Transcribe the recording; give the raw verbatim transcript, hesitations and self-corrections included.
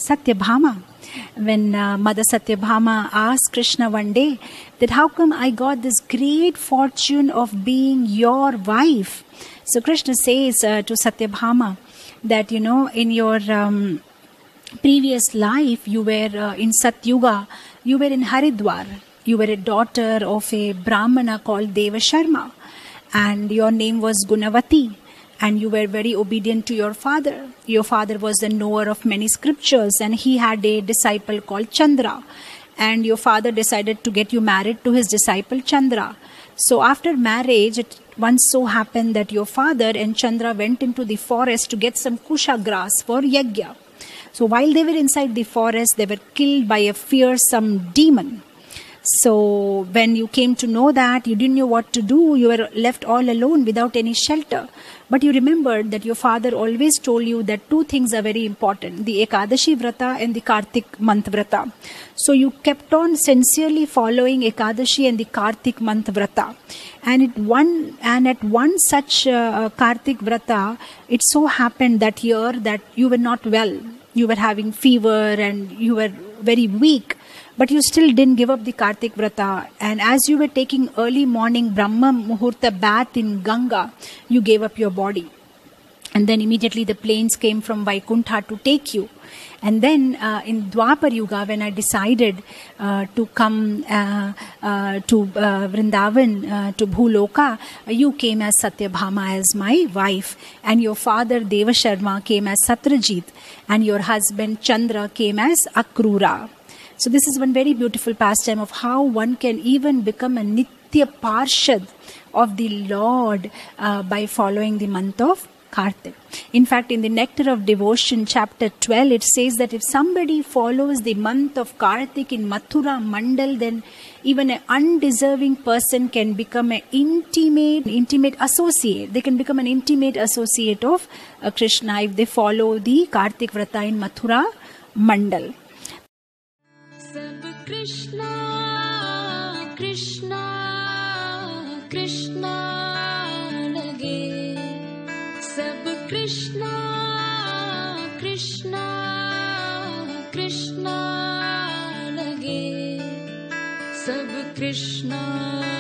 Satyabhama. When uh, Mother Satyabhama asked Krishna one day that how come I got this great fortune of being your wife? So Krishna says uh, to Satyabhama that, you know, in your um, previous life, you were uh, in Satyuga, you were in Haridwar, you were a daughter of a Brahmana called Devasharma, and your name was Gunavati, and you were very obedient to your father. Your father was the knower of many scriptures, and he had a disciple called Chandra, and your father decided to get you married to his disciple Chandra. So after marriage, it once so happened that your father and Chandra went into the forest to get some kusha grass for yajna. So while they were inside the forest, they were killed by a fearsome demon. So when you came to know that, you didn't know what to do. You were left all alone without any shelter. But you remembered that your father always told you that two things are very important, the Ekadashi Vrata and the Kartik Month Vrata. So you kept on sincerely following Ekadashi and the Kartik Month Vrata. And it one and at one such uh, Kartik Vrata, it so happened that year that you were not well. You were having fever and you were very weak. But you still didn't give up the Kartik Vrata. And as you were taking early morning Brahma Muhurta bath in Ganga, you gave up your body. And then immediately the planes came from Vaikuntha to take you. And then uh, in Dwapar Yuga, when I decided uh, to come uh, uh, to uh, Vrindavan, uh, to Bhuloka, uh, you came as Satyabhama, as my wife. And your father Devasharma came as Satrajit. And your husband Chandra came as Akrura. So this is one very beautiful pastime of how one can even become a Nitya Parshad of the Lord uh, by following the month of Kartik. In fact, in the Nectar of Devotion, chapter twelve, it says that if somebody follows the month of Kartik in Mathura Mandal, then even an undeserving person can become an intimate, intimate associate. They can become an intimate associate of uh, Krishna if they follow the Kartik Vrata in Mathura Mandal. Krishna, Krishna, Krishna lage. Sab Krishna, Krishna, Krishna lage. Sab Krishna.